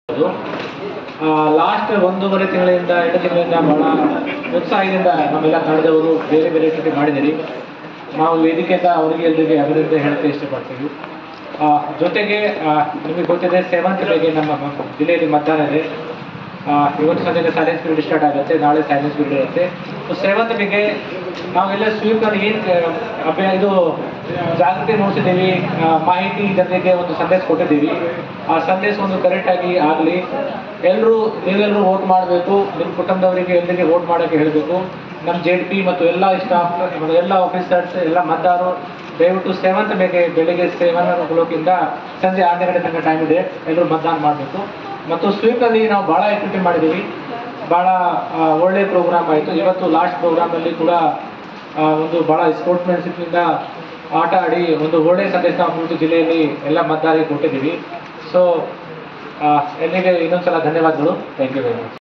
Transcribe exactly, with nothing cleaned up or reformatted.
Last ಒಂದೂವರೆ ತಿಂಗಳಿಂದ ಎರಡು ತಿಂಗಳಿಂದ ಬಹಳ ಉತ್ಸಾಹದಿಂದ ನಮ್ಮೆಲ್ಲ ತಂಡದವರು ಬೇರೆ ಬೇರೆ ರೀತಿ ಮಾಡಿದ್ದೀರಿ. ನಾವು ವೇದಿಕೆಯಿಂದ ಅವರಿಗೆ ಎಲ್ಲರಿಗೆ ಅಭಿನಂದನೆ ಹೇಳಕ್ಕೆ ಇಷ್ಟಪಡ್ತೀವಿ. ಜೊತೆಗೆ ನಿಮಗೆ ಗೊತ್ತಿದೆ ಸೆವೆಂತ್ ಬಗ್ಗೆ ನಮ್ಮ ಜಿಲ್ಲೆಯಲ್ಲಿ ಮತದಾನ ಇದೆ. ಇವತ್ತು ಸಂಜೆ ಸೈಲೆನ್ಸ್ ಪೀರಿಯಡ್ ಸ್ಟಾರ್ಟ್ ಆಗುತ್ತೆ, ನಾಳೆ ಸೈಲೆನ್ಸ್ ಪೀರಿಯಡ್ ಇರುತ್ತೆ. ಸೊ ಸೆವೆಂತ್ ಬಗ್ಗೆ ನಾವೆಲ್ಲ ಸ್ವೀಪ್ನಲ್ಲಿ ಏನು ಅಭ್ಯ ಇದು ಜಾಗೃತಿ ಮೂಡಿಸಿದ್ದೀವಿ, ಮಾಹಿತಿ ಜನರಿಗೆ ಒಂದು ಸಂದೇಶ ಕೊಟ್ಟಿದ್ದೀವಿ. ಆ ಸಂದೇಶ ಒಂದು ಕರೆಕ್ಟಾಗಿ ಆಗಲಿ. ಎಲ್ಲರೂ ನೀವೆಲ್ಲರೂ ವೋಟ್ ಮಾಡಬೇಕು, ನಿಮ್ಮ ಕುಟುಂಬದವರಿಗೆ ಎಲ್ಲರಿಗೆ ವೋಟ್ ಮಾಡೋಕ್ಕೆ ಹೇಳಬೇಕು. ನಮ್ಮ ಜೆ ಡಿ ಪಿ ಮತ್ತು ಎಲ್ಲ ಸ್ಟಾಫ್ ಎಲ್ಲ ಆಫೀಸರ್ಸ್ ಎಲ್ಲ ಮತದಾರರು ದಯವಿಟ್ಟು ಸೆವೆಂತ್ ಮೇಲೆ ಬೆಳಿಗ್ಗೆ ಸೆವೆನ್ ಕ್ಲೋಕಿಂದ ಸಂಜೆ ಆರು ಗಂಟೆ ತನಕ ಟೈಮ್ ಇದೆ, ಎಲ್ಲರೂ ಮತದಾನ ಮಾಡಬೇಕು. ಮತ್ತು ಸ್ವೀಪಲ್ಲಿ ನಾವು ಭಾಳ ಆ್ಯಕ್ಟಿವಿಟಿ ಮಾಡಿದ್ದೀವಿ, ಭಾಳ ಒಳ್ಳೆಯ ಪ್ರೋಗ್ರಾಮ್ ಆಯಿತು. ಇವತ್ತು ಲಾಸ್ಟ್ ಪ್ರೋಗ್ರಾಮಲ್ಲಿ ಕೂಡ ಒಂದು ಭಾಳ ಸ್ಪೋರ್ಟ್ಸ್ಮ್ಯಾನ್ಶಿಪ್ನಿಂದ ಆಟ ಆಡಿ ಒಂದು ಒಳ್ಳೆಯ ಸಂದೇಶ ನಾವು ಜಿಲ್ಲೆಯಲ್ಲಿ ಎಲ್ಲ ಮತದಾರರಿಗೆ ಕೊಟ್ಟಿದ್ದೀವಿ. ಸೊ ಎಲ್ಲಿಗೆ ಇನ್ನೊಂದು ಸಲ ಧನ್ಯವಾದಗಳು. Thank you very much.